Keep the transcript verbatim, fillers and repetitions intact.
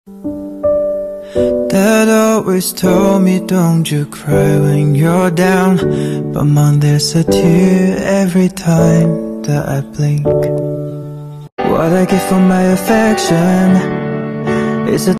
Dad always told me don't you cry when you're down, but Mom, there's a tear every time that I blink. What I give for my affection is a